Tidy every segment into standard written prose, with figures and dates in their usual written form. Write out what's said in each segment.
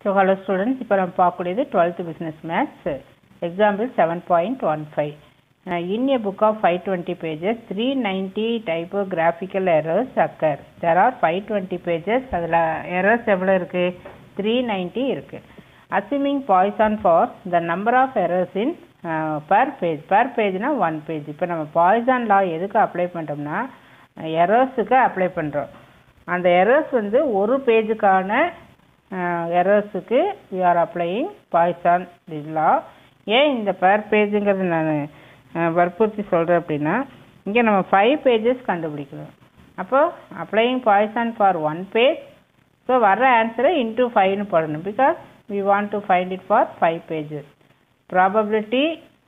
So, hello students, இப்போ நம்ம பார்க்கக்கூடியது 12th business maths example 7.15. In a book of 520 pages, 390 typographical errors occur. There are 520 pages, அதில் errors எவ்வளோ இருக்கு? 390 இருக்கு. Assuming Poisson for the number of errors in per page na 1 page. இப்போ நம்ம Poisson law எதுக்கு அப்ளை பண்ணுறோம்னா எரர்ஸுக்கு apply பண்ணுறோம். அந்த எரர்ஸ் வந்து ஒரு பேஜுக்கான எரர்ஸுக்கு we are applying Poisson law. ஏன் இந்த பெர் பேஜுங்கிறது நான் வற்புறுத்தி சொல்கிறேன் அப்படின்னா இங்கே நம்ம 5 pages கண்டுபிடிக்கணும். அப்போ applying Poisson for 1 page, so வர்ற ஆன்சரை இன்டூ 5னு போடணும். Because we want to find it for 5 pages. Probability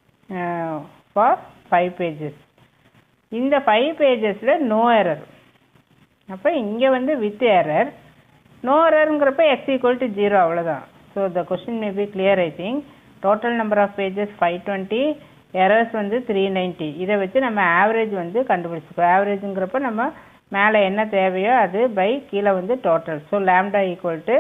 for 5 pages. இந்த 5 pagesல no error. அப்போ இங்கே வந்து with error, no errorங்கிறப்ப x equal to 0 அவ்வளோதான். So the question may be clear I think. Total number of pages 520, errors வந்து 390. இதை வச்சு நம்ம average வந்து கண்டுபிடிச்சிக்கோ. ஆவரேஜுங்கிறப்ப நம்ம மேலே என்ன தேவையோ அது பை கீழே வந்து total. So lambda equal to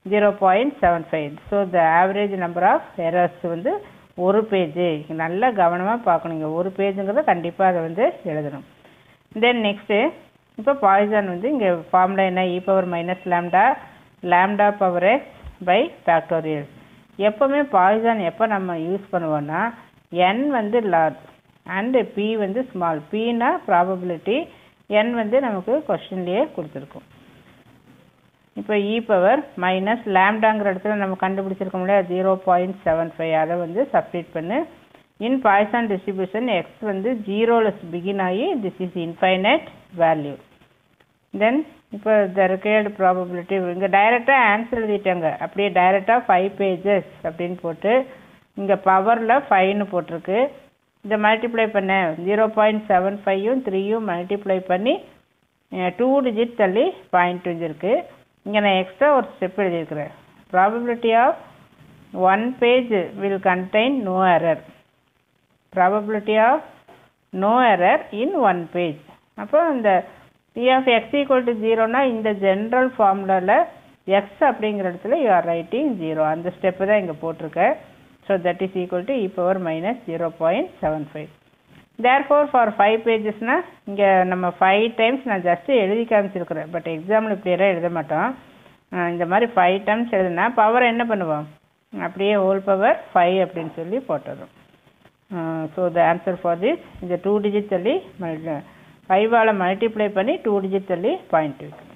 0.75. So the average number of errors வந்து ஒரு பேஜு. நல்லா கவனமாக பார்க்கணுங்க. ஒரு பேஜுங்கிறத கண்டிப்பாக அதை வந்து எழுதணும். தென் நெக்ஸ்ட்டு இப்போ பாய்சான் வந்து இங்கே ஃபார்முலா என்ன? e power minus lambda power X by factorial. எப்போவுமே பாய்சான் எப்போ நம்ம யூஸ் பண்ணுவோன்னா n வந்து லார்ஜ் அண்டு p வந்து ஸ்மால். pனா ப்ராபபிலிட்டி, n வந்து நமக்கு கொஸ்டின்லேயே கொடுத்துருக்கும். இப்போ இ பவர் மைனஸ் லேம்டாங்கிற இடத்துல நம்ம கண்டுபிடிச்சிருக்க முடியாது 0.75. அதை வந்து சப்ஸ்டிட் பண்ணு. இன் பாய்சான் டிஸ்ட்ரிபியூஷன் எக்ஸ் வந்து 0ல் பிகின் ஆகி this is infinite value. Then இப்போ த ரிக்வயர்டு ப்ராபபிலிட்டி இங்கே டைரெக்டாக ஆன்சர் எழுதிட்டாங்க. அப்படியே டைரெக்டாக 5 pages அப்படின்னு போட்டு இங்கே பவரில் 5ன்னு போட்டிருக்கு. இதை மல்டிப்ளை பண்ண 0.75யும் 3யும் மல்டிப்ளை பண்ணி 2 digit தள்ளி பாயிண்ட் வந்துருக்கு. இங்கே நான் எக்ஸ்ட்ரா ஒரு ஸ்டெப் எழுதியிருக்கிறேன். Probability of 1 page will contain no error. Probability of no error in 1 page. அப்போ இந்த p of x equal to 0னா இந்த ஜென்ரல் ஃபார்முலாவில் x அப்படிங்கிற இடத்துல you are writing 0. அந்த ஸ்டெப்பு தான் இங்கே போட்டிருக்கேன். So that is equal to E power minus 0.75. Therefore for 5 pagesனால் இங்கே நம்ம 5 times நான் ஜஸ்ட்டு எழுதி காமிச்சிருக்கிறேன். பட் எக்ஸாம்பிள் இப்படியெல்லாம் எழுத மாட்டோம். இந்த மாதிரி 5 times எழுதுனா பவர் என்ன பண்ணுவோம்? அப்படியே ஹோல் பவர் 5 அப்படின்னு சொல்லி போட்டுறோம். So the answer for this இந்த 2 digit தள்ளி 5ஆல் மல்டிப்ளை பண்ணி 2 digit தள்ளி பாயிண்ட் வைக்கணும்.